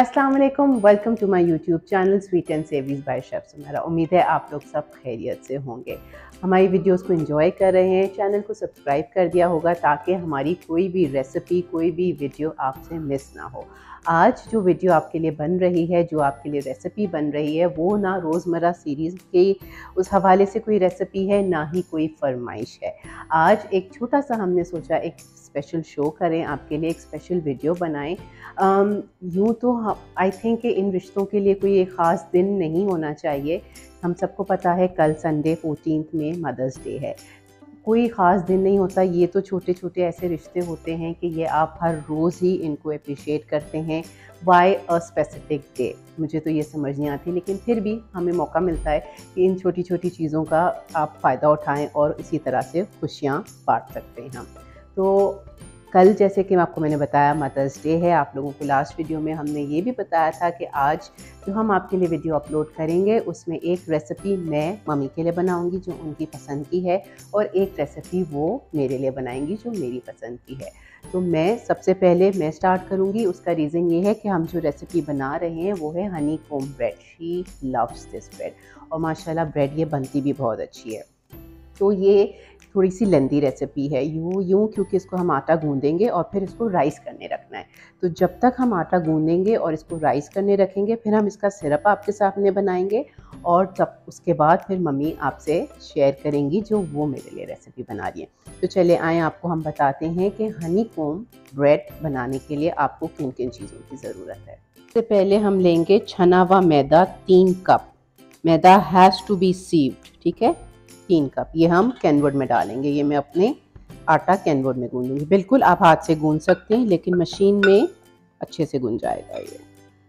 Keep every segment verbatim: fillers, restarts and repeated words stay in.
अस्सलाम वालेकुम, welcome to my YouTube channel sweet and savouries by chef Sumera. उम्मीद है आप लोग सब खैरियत से होंगे, हमारी वीडियोस को एंजॉय कर रहे हैं। चैनल को सब्सक्राइब कर दिया होगा ताकि हमारी कोई भी रेसिपी, कोई भी वीडियो आपसे मिस ना हो। आज जो वीडियो आपके लिए बन रही है, जो आपके लिए रेसिपी बन रही है, वो ना रोज़मर्रा सीरीज़ के उस हवाले से कोई रेसिपी है, ना ही कोई फरमाइश है। आज एक छोटा सा हमने सोचा एक स्पेशल शो करें, आपके लिए एक स्पेशल वीडियो बनाएं। यूँ तो आई थिंक कि इन रिश्तों के लिए कोई एक ख़ास दिन नहीं होना चाहिए। हम सबको पता है कल संडे फोर्टीन्थ में मदर्स डे है। कोई ख़ास दिन नहीं होता, ये तो छोटे छोटे ऐसे रिश्ते होते हैं कि ये आप हर रोज़ ही इनको अप्रिशिएट करते हैं। वाई अ स्पेसिफिक डे, मुझे तो ये समझ नहीं आती, लेकिन फिर भी हमें मौका मिलता है कि इन छोटी छोटी चीज़ों का आप फ़ायदा उठाएं और इसी तरह से खुशियाँ बांट सकते हैं हम। तो कल जैसे कि आपको मैंने बताया मदर्स डे है। आप लोगों को लास्ट वीडियो में हमने ये भी बताया था कि आज जो हम आपके लिए वीडियो अपलोड करेंगे उसमें एक रेसिपी मैं मम्मी के लिए बनाऊंगी जो उनकी पसंद की है, और एक रेसिपी वो मेरे लिए बनाएंगी जो मेरी पसंद की है। तो मैं सबसे पहले मैं स्टार्ट करूंगी। उसका रीज़न ये है कि हम जो रेसिपी बना रहे हैं वो है honeycomb bread. She loves this bread, और माशाल्लाह ब्रेड ये बनती भी बहुत अच्छी है। तो ये थोड़ी सी लेंदी रेसिपी है यूँ यूँ क्योंकि इसको हम आटा गूंदेंगे और फिर इसको राइस करने रखना है। तो जब तक हम आटा गूंदेंगे और इसको राइस करने रखेंगे, फिर हम इसका सिरप आपके सामने बनाएंगे, और तब उसके बाद फिर मम्मी आपसे शेयर करेंगी जो वो मेरे लिए रेसिपी बना रही है। तो चले आएँ, आपको हम बताते हैं कि हनी कोम ब्रेड बनाने के लिए आपको किन किन चीज़ों की ज़रूरत है। सबसे पहले हम लेंगे छना हुआ मैदा, तीन cup. Maida has to be sieved, ठीक है, तीन कप। ये हम कैनवुड में डालेंगे। ये मैं अपने आटा कैनवुड में गूंदूंगी। बिल्कुल आप हाथ से गूंद सकते हैं, लेकिन मशीन में अच्छे से गूंद जाएगा। ये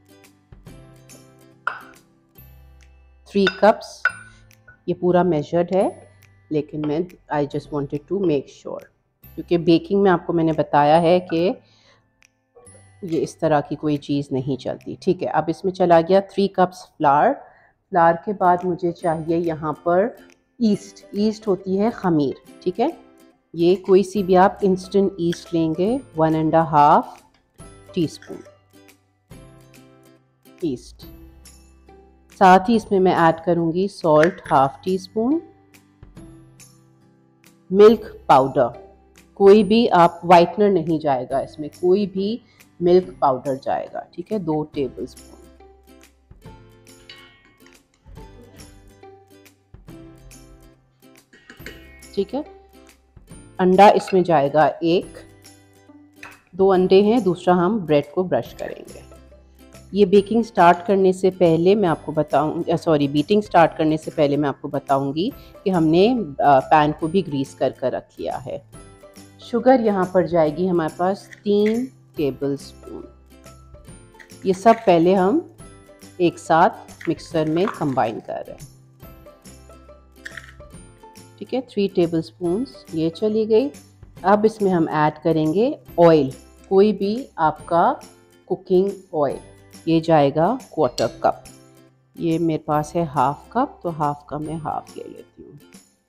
थ्री कप्स, ये पूरा मेजर्ड है, लेकिन मैं I just wanted to make sure, क्योंकि बेकिंग में आपको मैंने बताया है कि ये इस तरह की कोई चीज़ नहीं चलती। ठीक है, अब इसमें चला गया थ्री कप्स फ्लावर। फ्लावर के बाद मुझे चाहिए यहाँ पर ईस्ट। ईस्ट होती है खमीर, ठीक है। ये कोई सी भी आप इंस्टेंट ईस्ट लेंगे, one and half teaspoon yeast. साथ ही इसमें मैं ऐड करूंगी salt half teaspoon, milk powder. कोई भी आप वाइटनर नहीं जाएगा इसमें, कोई भी मिल्क पाउडर जाएगा, ठीक है, दो टेबल स्पून। ठीक है, अंडा इसमें जाएगा एक, दो अंडे हैं, दूसरा हम ब्रेड को ब्रश करेंगे। ये बेकिंग स्टार्ट करने से पहले मैं आपको बताऊं, सॉरी बीटिंग स्टार्ट करने से पहले मैं आपको बताऊंगी कि हमने पैन को भी ग्रीस कर कर रख लिया है। शुगर यहाँ पर जाएगी हमारे पास तीन टेबल स्पून। ये सब पहले हम एक साथ मिक्सर में कंबाइन कर रहे हैं, ठीक है। थ्री टेबल स्पून्स ये चली गई। अब इसमें हम ऐड करेंगे ऑयल, कोई भी आपका कुकिंग ऑयल। ये जाएगा क्वार्टर कप। ये मेरे पास है हाफ कप, तो हाफ का मैं हाफ ले लेती हूँ।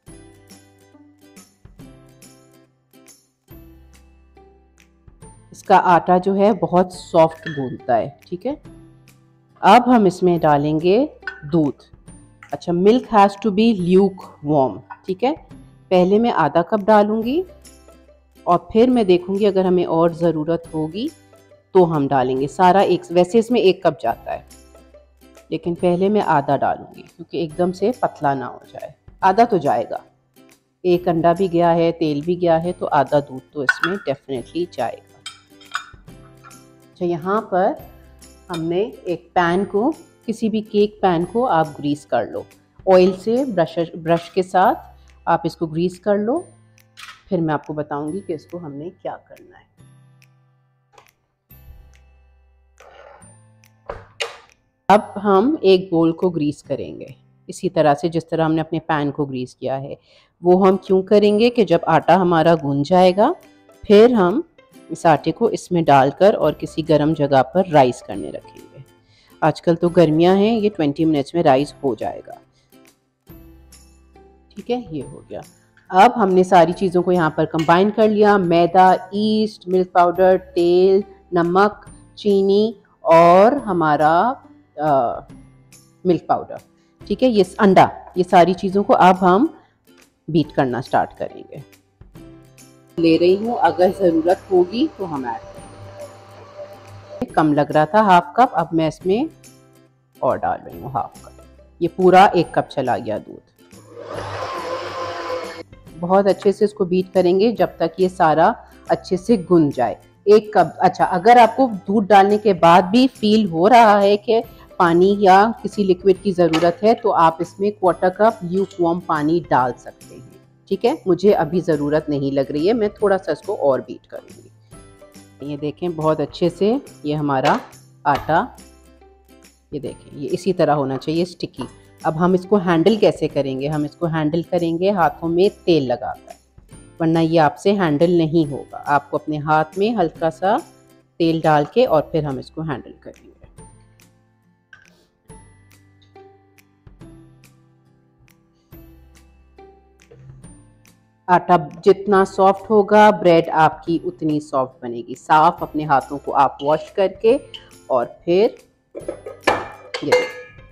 इसका आटा जो है बहुत सॉफ्ट गूंदता है, ठीक है। अब हम इसमें डालेंगे दूध। अच्छा, milk has to be lukewarm, ठीक है। पहले मैं आधा कप डालूंगी और फिर मैं देखूंगी अगर हमें और ज़रूरत होगी तो हम डालेंगे सारा एक। वैसे इसमें एक कप जाता है, लेकिन पहले मैं आधा डालूंगी क्योंकि एकदम से पतला ना हो जाए। आधा तो जाएगा, एक अंडा भी गया है, तेल भी गया है, तो आधा दूध तो इसमें डेफिनेटली जाएगा। अच्छा, यहाँ पर हमने एक पैन को, किसी भी केक पैन को आप ग्रीस कर लो ऑयल से, ब्रश ब्रश के साथ आप इसको ग्रीस कर लो। फिर मैं आपको बताऊंगी कि इसको हमने क्या करना है। अब हम एक बोल को ग्रीस करेंगे इसी तरह से, जिस तरह हमने अपने पैन को ग्रीस किया है। वो हम क्यों करेंगे कि जब आटा हमारा गूंद जाएगा, फिर हम इस आटे को इसमें डालकर और किसी गर्म जगह पर राइस करने रखेंगे। आजकल तो गर्मियां हैं, ये ट्वेंटी मिनट्स में राइस हो जाएगा, ठीक है। ये हो गया। अब हमने सारी चीज़ों को यहाँ पर कंबाइन कर लिया। मैदा, ईस्ट, मिल्क पाउडर, तेल, नमक, चीनी और हमारा आ, मिल्क पाउडर, ठीक है, ये अंडा, ये सारी चीज़ों को अब हम बीट करना स्टार्ट करेंगे। ले रही हूँ, अगर ज़रूरत होगी तो हम ऐड करेंगे। कम लग रहा था हाफ कप, अब मैं इसमें और डाल रही हूँ हाफ कप। ये पूरा एक कप चला गया दूध। बहुत अच्छे से इसको बीट करेंगे जब तक ये सारा अच्छे से गुन जाए। एक कप, अच्छा, अगर आपको दूध डालने के बाद भी फील हो रहा है कि पानी या किसी लिक्विड की ज़रूरत है तो आप इसमें क्वार्टर कप ल्यूकवार्म पानी डाल सकते हैं, ठीक है। मुझे अभी ज़रूरत नहीं लग रही है, मैं थोड़ा सा इसको और बीट करूँगी। ये देखें बहुत अच्छे से ये हमारा आटा, ये देखें ये इसी तरह होना चाहिए, स्टिकी। अब हम इसको हैंडल कैसे करेंगे? हम इसको हैंडल करेंगे हाथों में तेल लगाकर, वरना ये आपसे हैंडल नहीं होगा। आपको अपने हाथ में हल्का सा तेल डाल के और फिर हम इसको हैंडल करेंगे। आटा जितना सॉफ्ट होगा ब्रेड आपकी उतनी सॉफ्ट बनेगी। साफ अपने हाथों को आप वॉश करके और फिर ये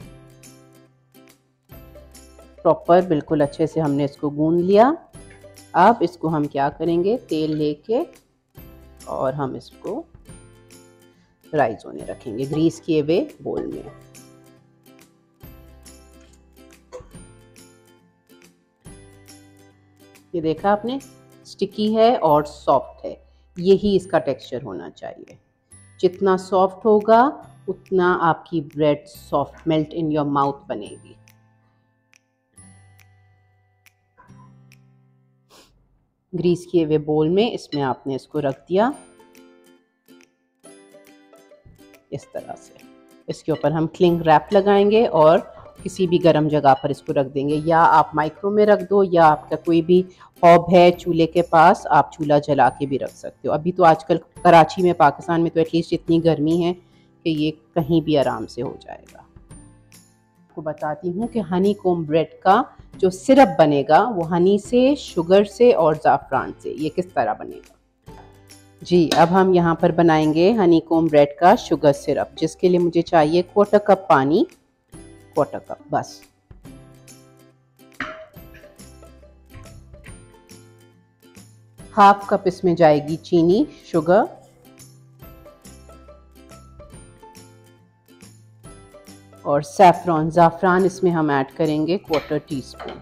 प्रॉपर बिल्कुल अच्छे से हमने इसको गूंद लिया। अब इसको हम क्या करेंगे, तेल लेके और हम इसको राइज होने रखेंगे ग्रीस किए हुए बोल में। ये देखा आपने, स्टिकी है और सॉफ्ट है, यही इसका टेक्सचर होना चाहिए। जितना सॉफ्ट होगा उतना आपकी bread soft, melt in your mouth बनेगी। ग्रीस किए हुए बोल में इसमें आपने इसको रख दिया इस तरह से। इसके ऊपर हम क्लिंग रैप लगाएंगे और किसी भी गर्म जगह पर इसको रख देंगे, या आप माइक्रो में रख दो, या आपका कोई भी हॉब है चूल्हे के पास, आप चूल्हा जला के भी रख सकते हो। अभी तो आजकल कराची में, पाकिस्तान में तो एटलीस्ट इतनी गर्मी है कि ये कहीं भी आराम से हो जाएगा। आपको बताती हूँ कि हनी कोम ब्रेड का जो सिरप बनेगा वो हनी से, शुगर से और ज़ाफ़रान से, ये किस तरह बनेगा जी। अब हम यहाँ पर बनाएंगे हनी कोम ब्रेड का शुगर सिरप, जिसके लिए मुझे चाहिए क्वार्टर कप पानी, क्वार्टर कप बस। हाफ कप इसमें जाएगी चीनी, शुगर, और सैफरॉन, ज़ाफ़रान इसमें हम ऐड करेंगे क्वार्टर टी स्पून।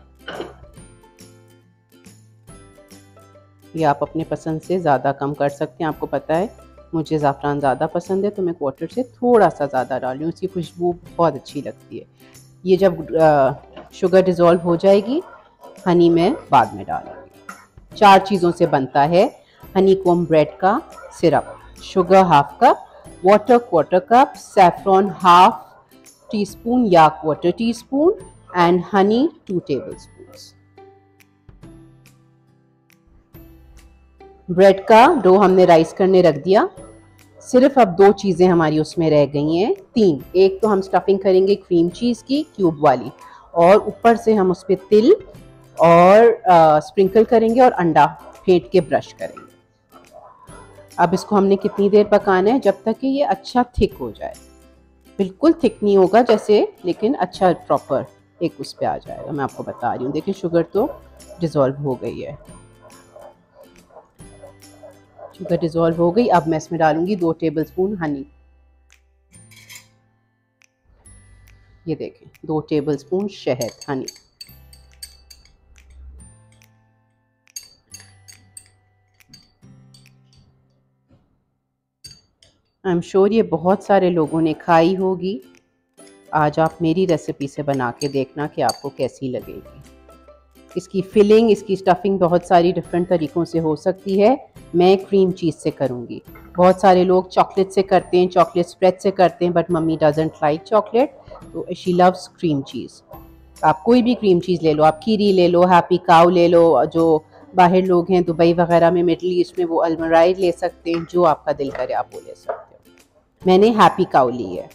ये आप अपने पसंद से ज़्यादा कम कर सकते हैं। आपको पता है मुझे ज़ाफ़रान ज़्यादा पसंद है तो मैं क्वार्टर से थोड़ा सा ज़्यादा डाल रही हूँ, इसकी खुशबू बहुत अच्छी लगती है। ये जब आ, शुगर डिज़ोल्व हो जाएगी, हनी में बाद में डालूंगी। चार चीज़ों से बनता है हनी कोम ब्रेड का syrup. Sugar half cup, water quarter cup, saffron half teaspoon या quarter teaspoon, and honey two tablespoon. Bread का डो हमने राइस करने रख दिया। सिर्फ अब दो चीज़ें हमारी उसमें रह गई हैं, तीन। एक तो हम स्टफिंग करेंगे क्रीम चीज़ की क्यूब वाली, और ऊपर से हम उस पर तिल और आ, स्प्रिंकल करेंगे और अंडा फेंट के ब्रश करेंगे। अब इसको हमने कितनी देर पकाना है? जब तक कि ये अच्छा थिक हो जाए। बिल्कुल थिक नहीं होगा जैसे, लेकिन अच्छा प्रॉपर एक उस पर आ जाएगा। मैं आपको बता रही हूँ, देखिए शुगर तो डिज़ोल्व हो गई है, शुगर डिज़ोल्व हो गई। अब मैं इसमें डालूंगी दो टेबलस्पून हनी। ये देखें, दो टेबलस्पून शहद, हनी। आई एम श्योर ये बहुत सारे लोगों ने खाई होगी। आज आप मेरी रेसिपी से बना के देखना कि आपको कैसी लगेगी। इसकी फिलिंग, इसकी स्टफिंग बहुत सारी डिफरेंट तरीक़ों से हो सकती है। मैं क्रीम चीज़ से करूँगी। बहुत सारे लोग चॉकलेट से करते हैं, चॉकलेट स्प्रेड से करते हैं, but mummy doesn't like chocolate, तो शी लव्स क्रीम चीज़। आप कोई भी क्रीम चीज़ ले लो, आप कीरी ले लो, हैप्पी काउ ले लो, जो बाहर लोग हैं दुबई वगैरह में, मिडल ईस्ट में, वो अल्मराई ले सकते हैं, जो आपका दिल करे आप वो ले सकते हो। मैंने हैप्पी काउ ली है,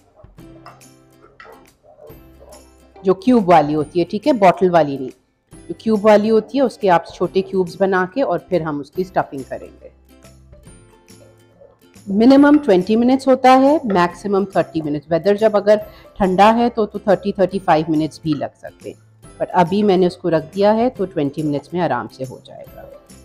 जो क्यूब वाली होती है, ठीक है, बॉटल वाली नहीं। जो क्यूब वाली होती है उसके आप छोटे क्यूब्स बना के और फिर हम उसकी स्टफिंग करेंगे। मिनिमम ट्वेंटी मिनट्स होता है, मैक्सिमम थर्टी मिनट्स। वेदर जब अगर ठंडा है तो तो थर्टी थर्टी फाइव मिनट्स भी लग सकते हैं, बट अभी मैंने उसको रख दिया है तो ट्वेंटी मिनट्स में आराम से हो जाएगा।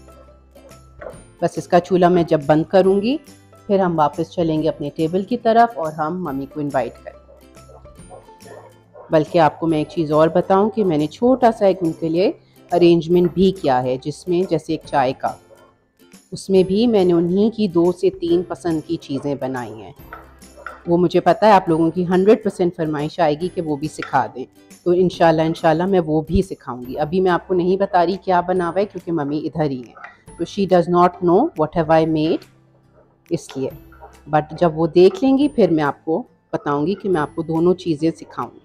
बस इसका चूल्हा मैं जब बंद करूँगी फिर हम वापस चलेंगे अपने टेबल की तरफ और हम मम्मी को इनवाइट करेंगे। बल्कि आपको मैं एक चीज़ और बताऊं कि मैंने छोटा सा एक उनके लिए अरेंजमेंट भी किया है, जिसमें जैसे एक चाय का, उसमें भी मैंने उन्हीं की दो से तीन पसंद की चीज़ें बनाई हैं। वो मुझे पता है आप लोगों की हंड्रेड परसेंट फरमाइश आएगी कि वो भी सिखा दें, तो इंशाल्लाह इंशाल्लाह मैं वो भी सिखाऊंगी। अभी मैं आपको नहीं बता रही क्या बना हुआ है क्योंकि मम्मी इधर ही है, तो she does not know what have I made, इसलिए। बट जब वो देख लेंगी फिर मैं आपको बताऊंगी कि मैं आपको दोनों चीज़ें सिखाऊंगी।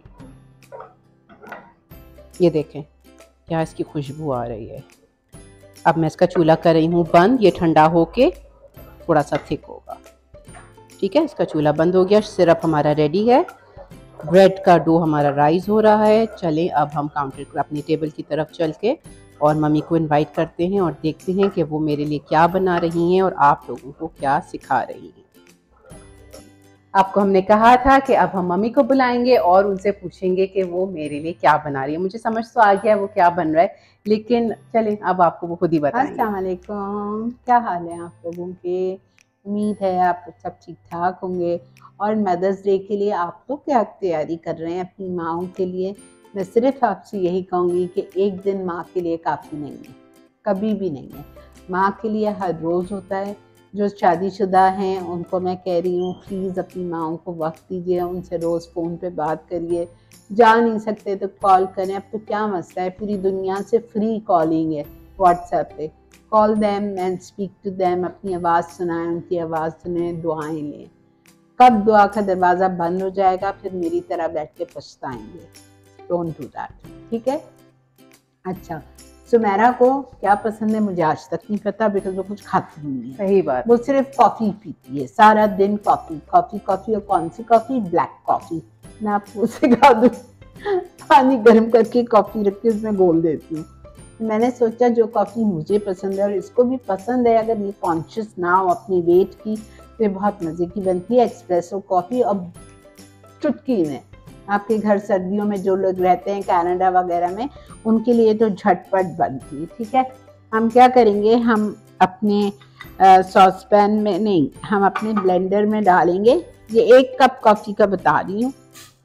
ये देखें क्या इसकी खुशबू आ रही है। अब मैं इसका चूल्हा कर रही हूँ बंद, ये ठंडा होके थोड़ा सा थिक होगा। ठीक है, इसका चूल्हा बंद हो गया, सिरप हमारा रेडी है, ब्रेड का डो हमारा राइज हो रहा है। चलें अब हम काउंटर अपनी टेबल की तरफ चल के और मम्मी को इनवाइट करते हैं और देखते हैं कि वो मेरे लिए क्या बना रही हैं और आप लोगों को क्या सिखा रही हैं। आपको हमने कहा था कि अब हम मम्मी को बुलाएंगे और उनसे पूछेंगे कि वो मेरे लिए क्या बना रही है। मुझे समझ तो आ गया है वो क्या बन रहा है, लेकिन चलें अब आपको वो खुद ही बताएंगे। अस्सलाम वालेकुम, क्या हाल है आप लोगों के? उम्मीद है आप सब ठीक ठाक होंगे। और मदर्स डे के लिए आप लोग क्या तैयारी कर रहे हैं अपनी माँओं के लिए? मैं सिर्फ आपसे यही कहूँगी कि एक दिन माँ के लिए काफ़ी नहीं है, कभी भी नहीं है। माँ के लिए हर रोज़ होता है। जो शादीशुदा हैं उनको मैं कह रही हूँ प्लीज़ अपनी माँओं को वक्त दीजिए, उनसे रोज़ फ़ोन पे बात करिए। जा नहीं सकते तो कॉल करें, अब तो क्या मसला है, पूरी दुनिया से फ्री कॉलिंग है व्हाट्सएप पे। Call them and speak to them, अपनी आवाज़ सुनाएं, उनकी आवाज़ सुनें, दुआएं लें। कब दुआ का दरवाज़ा बंद हो जाएगा फिर मेरी तरह बैठ के पछताएंगे। डोंट डू दैट, ठीक है? अच्छा, सुमेरा को क्या पसंद है मुझे आज तक नहीं पता, बिकॉज वो कुछ खाती नहीं है। सही बात। वो सिर्फ कॉफ़ी पीती है सारा दिन, कॉफ़ी कॉफ़ी कॉफ़ी। और कौन सी कॉफ़ी? Black coffee. मैं आपको सिखा दूँ, पानी गर्म करके कॉफ़ी रख के उसमें घोल देती हूँ। मैंने सोचा जो कॉफ़ी मुझे पसंद है और इसको भी पसंद है, अगर ये कॉन्शियस ना हो अपनी वेट की तो बहुत मज़े की बनती है एक्सप्रेसो कॉफ़ी। और चुटकी में आपके घर सर्दियों में जो लोग रहते हैं कनाडा वगैरह में, उनके लिए तो झटपट बनती है। ठीक है, हम क्या करेंगे, हम अपने सॉस पैन में नहीं, हम अपने ब्लेंडर में डालेंगे। ये एक कप कॉफ़ी का बता रही हूँ।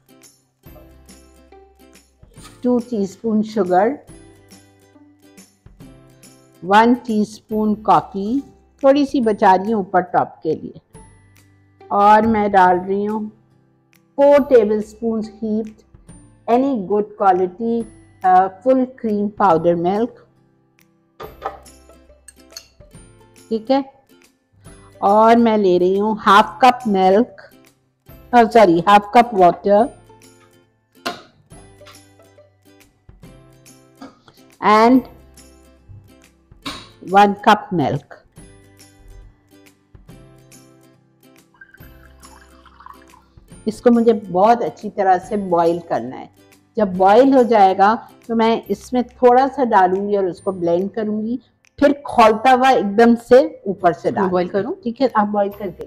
Two teaspoon sugar, one teaspoon coffee, थोड़ी सी बचा रही हूँ ऊपर टॉप के लिए। और मैं डाल रही हूँ four tablespoon heaped any good quality full cream powder milk. ठीक है, और मैं ले रही हूँ half cup milk, sorry half cup water and one cup milk. इसको मुझे बहुत अच्छी तरह से बॉईल करना है। जब बॉईल हो जाएगा तो मैं इसमें थोड़ा सा डालूंगी और उसको ब्लेंड करूंगी, फिर खौलता हुआ एकदम से ऊपर से डाल बॉईल करूं। ठीक है, आप बॉईल करके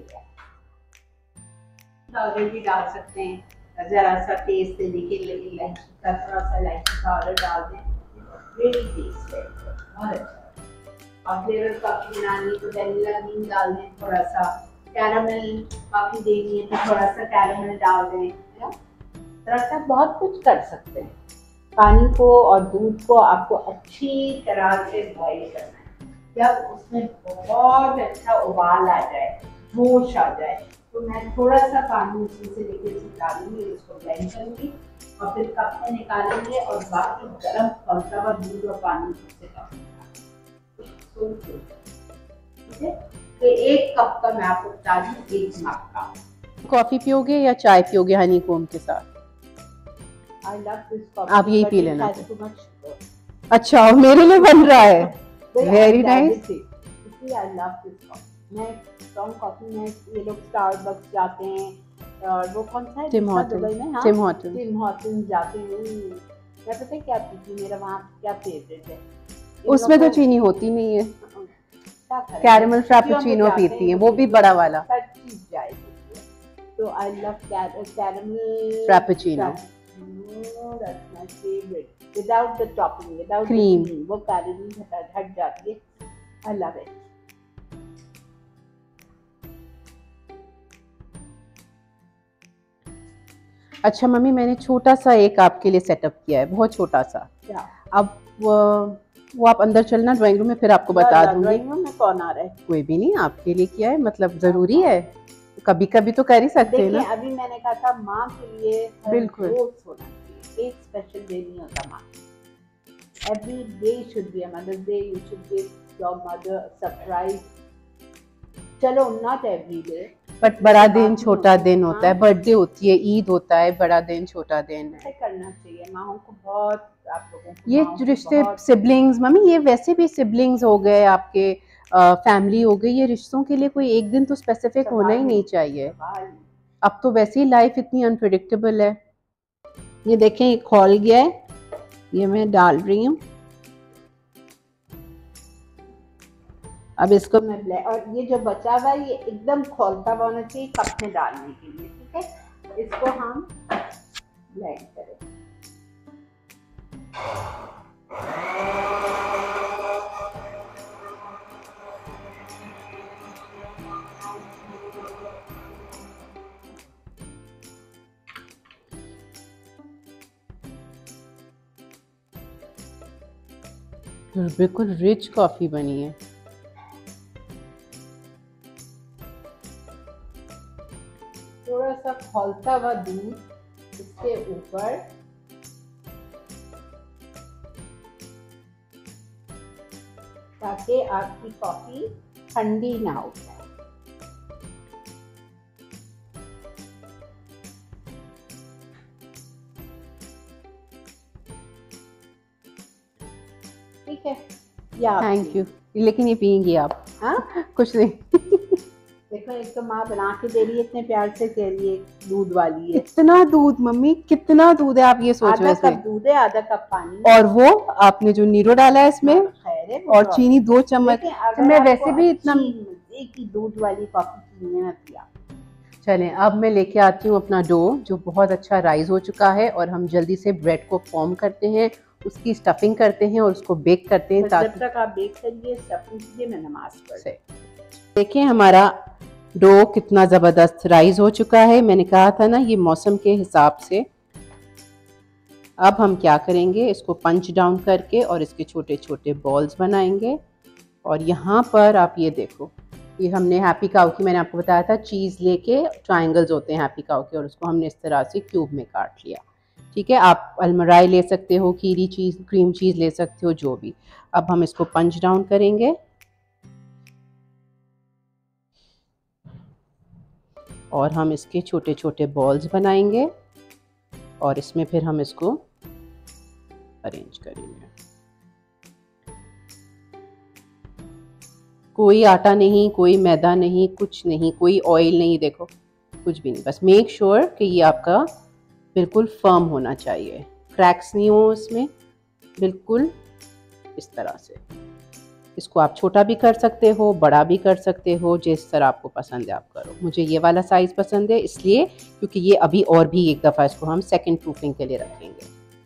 पाउडर भी डाल सकते हैं, जरा सा टेस्ट देने के लिए इलायची का थोड़ा सा इलायची पाउडर डाल दें, रियली टेस्ट है बहुत अच्छा। और फ्लेवर कॉफी बनानी तो वैनिला बीन डाल दें, थोड़ा सा कैरामल कॉफी देनी है तो थोड़ा सा कैरामल डाल दें, थोड़ा सा बहुत कुछ कर सकते हैं। पानी को और दूध को आपको अच्छी तरह से बॉईल करना है। जब उसमें बहुत अच्छा उबाल आ जाए, जोश आ जाए, तो मैं थोड़ा सा पानी उसमें से लेके डालूंगी, इसको ब्लेंड करूंगी और फिर कप में निकालेंगे और बाकी गर्म खौलता हुआ दूध और पानी उससे ठीक है। तो एक कप का मैं आपको बता दूं, एक मग का। कॉफी पियोगे या चाय पियोगे हनी कोम के साथ? I love this coffee, आप यही but पी it लेना। has too much sugar. अच्छा, और मेरे लिए बन रहा है। Very nice. इसलिए I love this coffee। मैं स्ट्रॉन्ग कॉफी में, ये लोग स्टारबक्स जाते हैं और वो कौन सा है टिम दुबई में, हाँ टिम हॉर्टन टिम हॉर्टन जाते हैं। मैं पता है क्या पीती, मेरा वहाँ क्या फेवरेट है, उसमें तो चीनी होती नहीं है। कैरेमल फ्रापेचिनो पीती हैं, वो भी बड़ा वाला। तो I love caramel frappuccino, that's my favourite, without the topping, without cream, वो कैरमल हट हट जाती है, आई लव इट। अच्छा मम्मी, मैंने छोटा सा एक आपके लिए सेटअप किया है, बहुत छोटा सा। क्या? अब वो, वो आप अंदर चलना ड्राइंग रूम में, फिर आपको बता दूंगी। ड्राइंग रूम में कौन आ रहा है? कोई भी नहीं, आपके लिए किया है, मतलब जरूरी है, कभी कभी तो कर ही सकते हैं ना। अभी मैंने कहा था माँ के लिए बिल्कुल रोज होना चाहिए, एक स्पेशल डे नहीं होता माँ। Every day should be a mother's day, you should give your mother a surprise. चलो नॉट एवरी डे, बट बड़ा दिन छोटा दिन होता है, बर्थडे होती है, ईद होता है, बड़ा दिन छोटा दिन है, करना चाहिए माओ को बहुत। आप लोगों को ये रिश्ते, सिबलिंग्स मम्मी, ये वैसे भी सिबलिंग्स हो गए आपके, फैमिली हो गई, ये रिश्तों के लिए कोई एक दिन तो स्पेसिफिक होना ही नहीं चाहिए। अब तो वैसे ही लाइफ इतनी अनप्रेडिक्टेबल है। ये देखें, ये खोल गया है, ये मैं डाल रही हूँ। अब इसको मैं ब्लेंड, और ये जो बचा हुआ है ये एकदम खोलता हुआ होना चाहिए कप में डालने के लिए, ठीक है। इसको हम ब्लेंड करें। बिल्कुल रिच कॉफी बनी है। थोड़ा सा खौलता हुआ दूध इसके ऊपर, ताकि आपकी कॉफी ठंडी ना हो जाए। ठीक है, थैंक यू। लेकिन ये पियेंगी आप? हाँ कुछ नहीं। देखो, एक तो माँ बना के दे रही है इतने प्यार से, कह रही है दूध वाली है। इतना दूध मम्मी, कितना दूध है, आप ये सोचो। आधा कप दूध है, आधा कप पानी, और वो आपने जो नीरो डाला है इसमें, खैर है, और चीनी दो चम्मच। तो मैं वैसे भी इतना मजे की दूध वाली कॉफी पीने ना पिया। चलें, अब मैं लेके आती हूँ अपना डो, जो बहुत अच्छा राइज हो चुका है, और हम जल्दी से ब्रेड को फॉर्म करते हैं, उसकी स्टफिंग करते हैं और उसको बेक करते हैं। जब तक आप बेक करिए, स्टफिंग कीजिए, मैं नमाज पढ़। देखिए हमारा डो कितना ज़बरदस्त राइज हो चुका है। मैंने कहा था ना, ये मौसम के हिसाब से। अब हम क्या करेंगे, इसको पंच डाउन करके और इसके छोटे छोटे बॉल्स बनाएंगे। और यहाँ पर आप ये देखो, ये हमने हैप्पी काउ की, मैंने आपको बताया था, चीज़ लेके ट्रायंगल्स होते हैं हैप्पी काउ के, और उसको हमने इस तरह से क्यूब में काट लिया। ठीक है, आप अलमराई ले सकते हो, कीरी चीज़, क्रीम चीज़ ले सकते हो, जो भी। अब हम इसको पंच डाउन करेंगे और हम इसके छोटे छोटे बॉल्स बनाएंगे और इसमें फिर हम इसको अरेंज करेंगे। कोई आटा नहीं, कोई मैदा नहीं, कुछ नहीं, कोई ऑयल नहीं, देखो कुछ भी नहीं। बस मेक श्योर कि ये आपका बिल्कुल फर्म होना चाहिए, क्रैक्स नहीं हो इसमें, बिल्कुल इस तरह से। इसको आप छोटा भी कर सकते हो, बड़ा भी कर सकते हो, जिस तरह आपको पसंद है आप करो। मुझे ये वाला साइज़ पसंद है इसलिए, क्योंकि ये अभी और भी एक दफ़ा इसको हम सेकंड प्रूफिंग के लिए रखेंगे।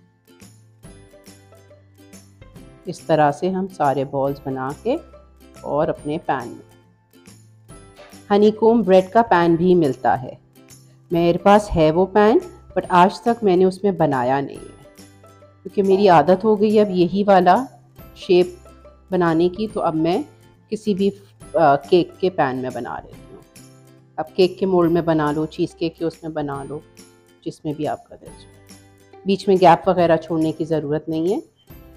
इस तरह से हम सारे बॉल्स बना के और अपने पैन में, हनीकॉम ब्रेड का पैन भी मिलता है, मेरे पास है वो पैन, बट आज तक मैंने उसमें बनाया नहीं है, क्योंकि मेरी आदत हो गई अब यही वाला शेप बनाने की। तो अब मैं किसी भी आ, केक के पैन में बना लेती हूँ। अब केक के मोल्ड में बना लो, चीज़ केक के उसमें बना लो, जिसमें भी आपका दिल चाहे। बीच में गैप वगैरह छोड़ने की ज़रूरत नहीं है।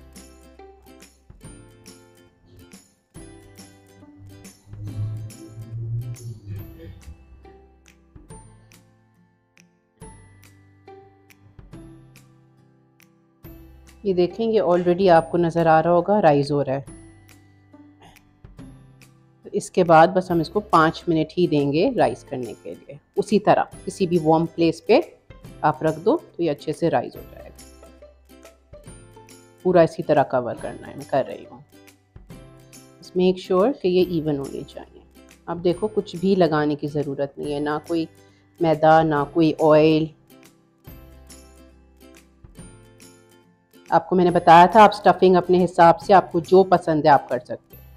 ये देखेंगे ऑलरेडी आपको नज़र आ रहा होगा राइज हो रहा है। तो इसके बाद बस हम इसको पाँच मिनट ही देंगे राइज करने के लिए। उसी तरह किसी भी वार्म प्लेस पे आप रख दो तो ये अच्छे से राइज हो जाएगा। पूरा इसी तरह कवर करना है, मैं कर रही हूँ। बस मेक श्योर कि ये इवन होने चाहिए। अब देखो, कुछ भी लगाने की ज़रूरत नहीं है, ना कोई मैदा, ना कोई ऑयल। आपको मैंने बताया था आप स्टफिंग अपने हिसाब से, आपको जो पसंद है आप कर सकते हो।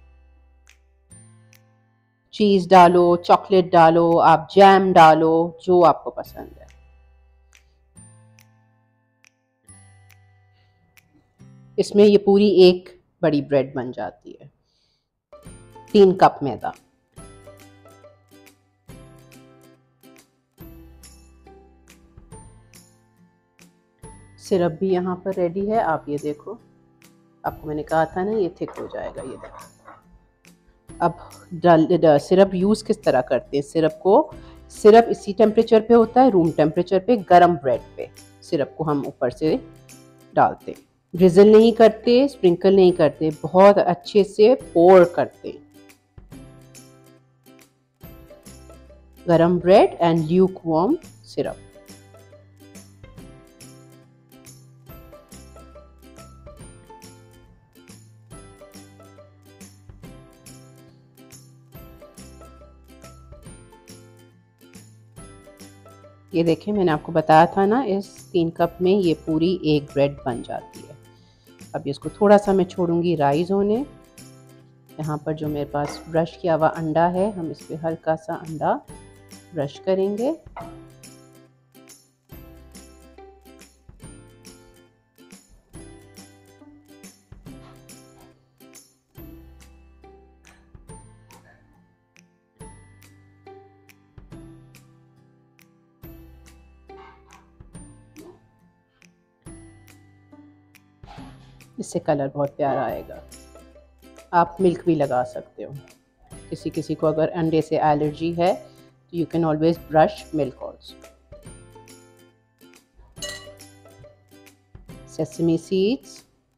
चीज़ डालो, चॉकलेट डालो, आप जैम डालो, जो आपको पसंद है। इसमें ये पूरी एक बड़ी ब्रेड बन जाती है। तीन कप मैदा। सिरप भी यहाँ पर रेडी है, आप ये देखो। आपको मैंने कहा था ना ये थिक हो जाएगा, ये देखो। अब सिरप यूज़ किस तरह करते हैं सिरप को? सिरप इसी टेम्परेचर पे होता है, रूम टेम्परेचर पे, गरम ब्रेड पे सिरप को हम ऊपर से डालते हैं। ड्रिजल नहीं करते, स्प्रिंकल नहीं करते, बहुत अच्छे से पोर करते हैं। गरम bread and lukewarm syrup. ये देखिए, मैंने आपको बताया था ना, इस तीन कप में ये पूरी एक ब्रेड बन जाती है। अब इसको थोड़ा सा मैं छोड़ूंगी राइज होने। यहाँ पर जो मेरे पास ब्रश किया हुआ अंडा है, हम इस पर हल्का सा अंडा ब्रश करेंगे। इससे कलर बहुत प्यारा आएगा। आप मिल्क भी लगा सकते हो। किसी किसी को अगर अंडे से एलर्जी है तो you can always brush milk also. Sesame seeds,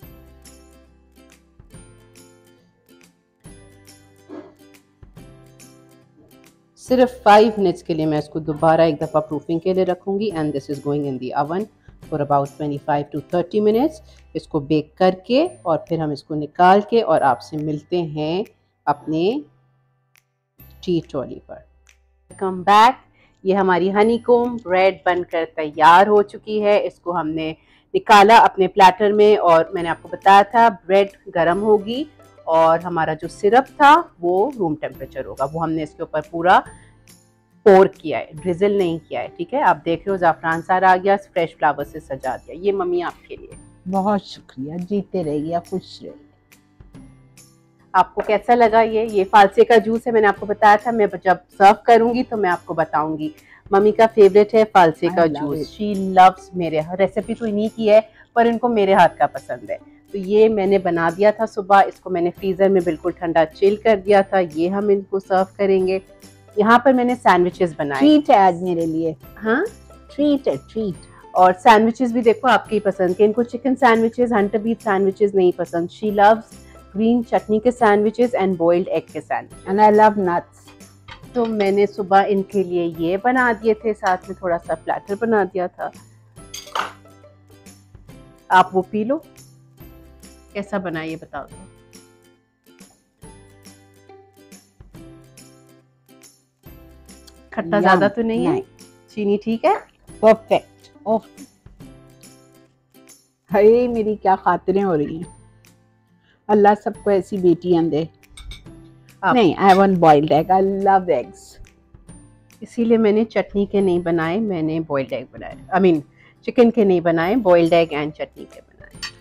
सिर्फ फाइव मिनट्स के लिए मैं इसको दोबारा एक दफ़ा प्रूफिंग के लिए रखूँगी and this is going in the oven for about twenty five to thirty minutes. इसको बेक करके और फिर हम इसको निकाल के और आपसे मिलते हैं अपने टी ट्रॉली पर। Welcome back. ये हमारी हनीकॉम्ब ब्रेड बनकर तैयार हो चुकी है। इसको हमने निकाला अपने प्लेटर में और मैंने आपको बताया था ब्रेड गर्म होगी और हमारा जो सिरप था वो रूम टेम्परेचर होगा। वो हमने इसके ऊपर पूरा पोर किया है, ड्रिजल नहीं किया है। ठीक है, आप देख रहे हो ज़ाफ़रान सार आ गया, फ्रेश फ्लावर से सजा दिया। ये मम्मी आपके लिए। बहुत शुक्रिया, जीते रहिए, खुश रहिए। आपको कैसा लगा ये ये फालसे का जूस है, मैंने आपको बताया था मैं जब सर्व करूंगी तो मैं आपको बताऊंगी। मम्मी का फेवरेट है फालसे का जूस, शी लव्स। मेरे रेसिपी तो इन्हीं की है पर इनको मेरे हाथ का पसंद है। तो ये मैंने बना दिया था सुबह, इसको मैंने फ्रीज़र में बिल्कुल ठंडा चिल कर दिया था। ये हम इनको सर्व करेंगे। यहाँ पर मैंने सैंडविचेस बनाए। ट्रीट है आज मेरे लिए। हाँ, ट्रीट है, ट्रीट। और सैंडविचेस भी देखो आपकी पसंद के। इनको chicken sandwiches, hunter beef sandwiches नहीं पसंद। शी लव्स ग्रीन चटनी के सैंडविचेस एंड बॉइल्ड एग के sandwiches and I love nuts. तो मैंने सुबह इनके लिए ये बना दिए थे, साथ में थोड़ा सा प्लेटर बना दिया था। आप वो पी लो। कैसा बना ये बताओ तो। खट्टा ज्यादा तो नहीं, नहीं है? चीनी ठीक है? परफेक्ट। ओह हाय, मेरी क्या खातिरें हो रही हैं। अल्लाह सबको ऐसी बेटियां दे। नहीं, I want boiled egg, I love eggs. इसीलिए मैंने चटनी के नहीं बनाए, मैंने बॉइल्ड एग बनाए। आई मीन चिकन के नहीं बनाए, बॉइल्ड एग एंड चटनी के बनाए।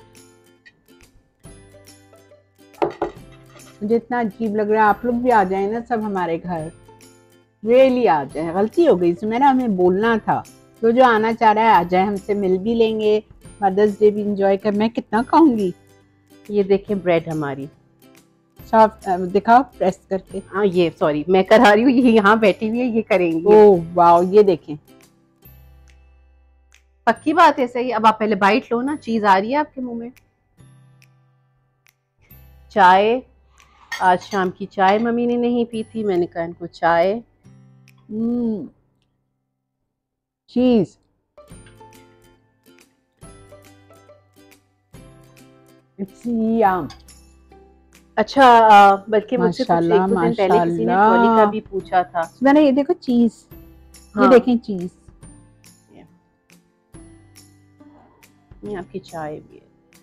मुझे इतना अजीब लग रहा है, आप लोग भी आ जाए ना सब हमारे घर, रियली आ जाए। गलती हो गई इसमें, मेरा हमें बोलना था। तो जो आना चाह रहा है आ जाए, हमसे मिल भी लेंगे, मदर्स डे भी इंजॉय कर। मैं कितना खाऊंगी। ये देखिए ब्रेड हमारी सॉफ्ट, दिखाओ प्रेस करके। हाँ ये सॉरी मैं करा रही हूँ, ये यहाँ बैठी हुई है, ये करेंगी। ओह वाओ, ये देखें, पक्की बात है। सही। अब आप पहले बाइट लो ना, चीज आ रही है आपके मुंह में। चाय, आज शाम की चाय मम्मी ने नहीं पी थी, मैंने कहा इनको चाय। Hmm, cheese. It's yum. अच्छा, बल्कि मुझसे कुछ एक दो दिन पहले किसी ने ट्रॉली का भी पूछा था। मैंने ये देखो चीज, हाँ। ये देखें चीज, ये आपकी चाय भी है।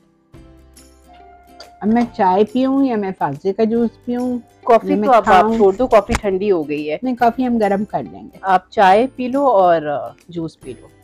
अब मैं चाय पीऊं या मैं फाजे का जूस पीऊं? कॉफी तो अब आप छोड़ दो, कॉफी ठंडी हो गई है। नहीं, कॉफी हम गरम कर लेंगे। आप चाय पी लो और जूस पी लो।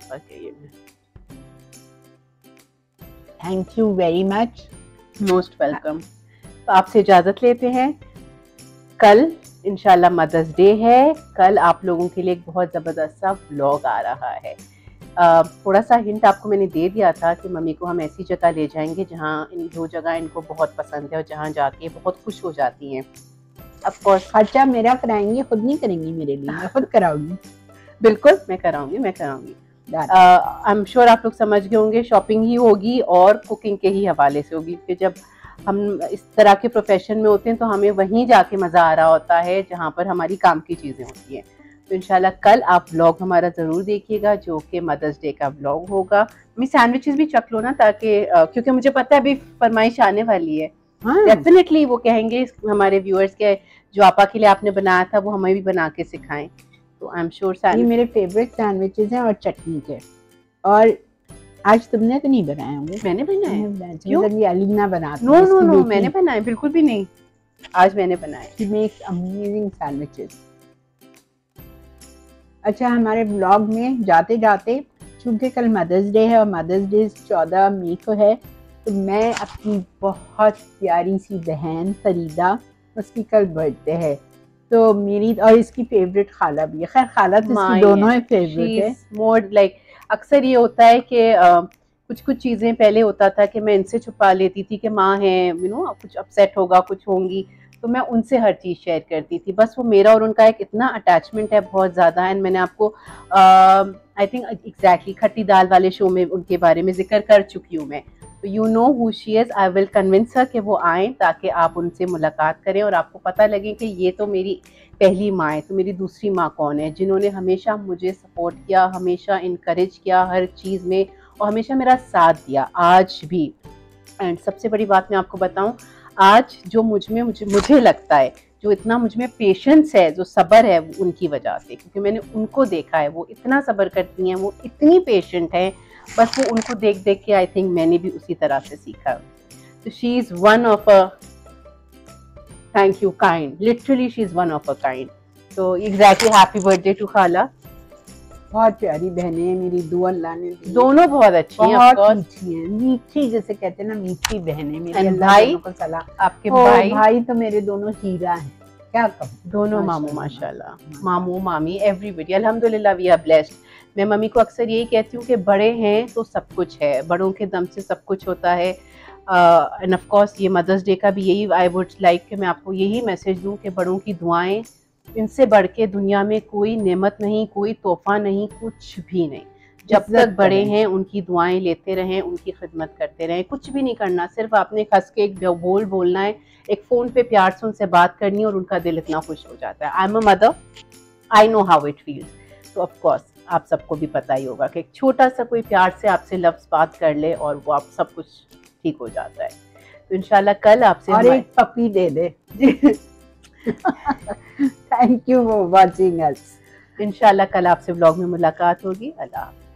Thank you very much, most welcome. तो आपसे इजाजत लेते हैं। कल इंशाल्लाह मदर्स डे है। कल आप लोगों के लिए एक बहुत जबरदस्त सा व्लॉग आ रहा है। Uh, थोड़ा सा हिंट आपको मैंने दे दिया था कि मम्मी को हम ऐसी जगह ले जाएंगे जहाँ इन जो जगह इनको बहुत पसंद है और जहाँ जाके बहुत खुश हो जाती हैं। ऑफ कोर्स खर्चा मेरा कराएंगी, खुद नहीं करेंगी मेरे लिए, मैं खुद कराऊंगी। बिल्कुल मैं कराऊंगी, मैं कराऊंगी। आई एम श्योर आप लोग समझ गए होंगे, शॉपिंग ही होगी और कुकिंग के ही हवाले से होगी, कि जब हम इस तरह के प्रोफेशन में होते हैं तो हमें वहीं जाके मज़ा आ रहा होता है जहाँ पर हमारी काम की चीज़ें होती हैं। तो इंशाल्लाह कल आप व्लॉग हमारा ज़रूर देखिएगा, जो कि मदर्स डे का व्लॉग होगा। मैं सैंडविचेस भी चख लो ना, ताकि क्योंकि मुझे पता है अभी फरमाइश आने वाली है। डेफिनेटली वो कहेंगे हमारे व्यूअर्स के जो आपा के लिए आपने बनाया था वो हमें भी बना के सिखाएं। तो आई एम श्योर ये मेरे फेवरेट सैंडविचेस हैं और चटनी के। और आज तुमने तो नहीं बनाए होंगे? मैंने बनाए। क्यों? अलीना बनाती है। नो नो नो, मैंने बनाए, बिल्कुल भी नहीं। आज मैंने बनाए। She makes amazing sandwiches. अच्छा, हमारे ब्लॉग में जाते जाते, चूंकि कल मदर्स डे है और मदर्स डे चौदह मई को है, तो मैं अपनी बहुत प्यारी सी बहन फरीदा, उसकी कल बर्थडे है, तो मेरी और इसकी फेवरेट खाला भी है। खैर खाला तो इसकी दोनों ही फेवरेट है। मोर लाइक अक्सर ये होता है कि कुछ कुछ चीज़ें पहले होता था कि मैं इनसे छुपा लेती थी कि माँ है, यू नो कुछ अपसेट होगा, कुछ होंगी, तो मैं उनसे हर चीज़ शेयर करती थी। बस वो मेरा और उनका एक इतना अटैचमेंट है, बहुत ज़्यादा। एंड मैंने आपको आई थिंक एग्जैक्टली खट्टी दाल वाले शो में उनके बारे में जिक्र कर चुकी हूँ मैं। तो you know who she is. I will convince her कि वो आएँ ताकि आप उनसे मुलाकात करें और आपको पता लगे कि ये तो मेरी पहली माँ है, तो मेरी दूसरी माँ कौन है, जिन्होंने हमेशा मुझे सपोर्ट किया, हमेशा इनकरेज किया हर चीज़ में और हमेशा मेरा साथ दिया आज भी। एंड सबसे बड़ी बात मैं आपको बताऊं, आज जो मुझ में मुझे मुझे लगता है जो इतना मुझ में पेशेंस है, जो सब्र है, वो उनकी वजह से, क्योंकि मैंने उनको देखा है, वो इतना सब्र करती हैं, वो इतनी पेशेंट हैं। बस वो उनको देख देख के आई थिंक मैंने भी उसी तरह से सीखा। तो she is one of a thank you kind, literally she is one of a kind. तो एग्जैक्टली हैप्पी बर्थडे टू खाला। बहुत प्यारी बहनें हैं मेरी, दो अल्लाह ने दी। दोनों बहुत अच्छी हैं, बहुत मीठी हैं, मीठी जैसे कहते हैं ना, मीठी बहनें मेरी। अल्लाह भाई को सलाम। आपके भाई भाई तो मेरे दोनों हीरा हैं, क्या कहूं। दोनों मामू माशाल्लाह, मामू मामी एवरीबॉडी अल्हम्दुलिल्लाह वी आर ब्लेस्ड। मैं मम्मी को अक्सर यही कहती हूँ कि बड़े हैं तो सब कुछ है, बड़ों के दम से सब कुछ होता है। एंड ऑफ कोर्स ये मदर्स डे का भी यही आई वुड लाइक कि मैं आपको यही मैसेज दूँ कि बड़ों की दुआएं, इनसे बढ़ के दुनिया में कोई नेमत नहीं, कोई तोहफा नहीं, कुछ भी नहीं। जब तक बड़े हैं उनकी दुआएं लेते रहें, उनकी खिदमत करते रहें। कुछ भी नहीं करना, सिर्फ आपने हंस के एक बोल बोलना है, एक फ़ोन पे प्यार से उनसे बात करनी है और उनका दिल इतना खुश हो जाता है। I am a mother, I know how it feels. तो ऑफ कोर्स आप सबको भी पता ही होगा कि एक छोटा सा कोई प्यार से आपसे लफ्ज़ बात कर ले और वो आप सब कुछ ठीक हो जाता है। तो इंशाल्लाह कल आपसे और एक पपी दे दे। Thank you for watching us. इंशाल्लाह कल आपसे व्लॉग में मुलाकात होगी। अल्लाह।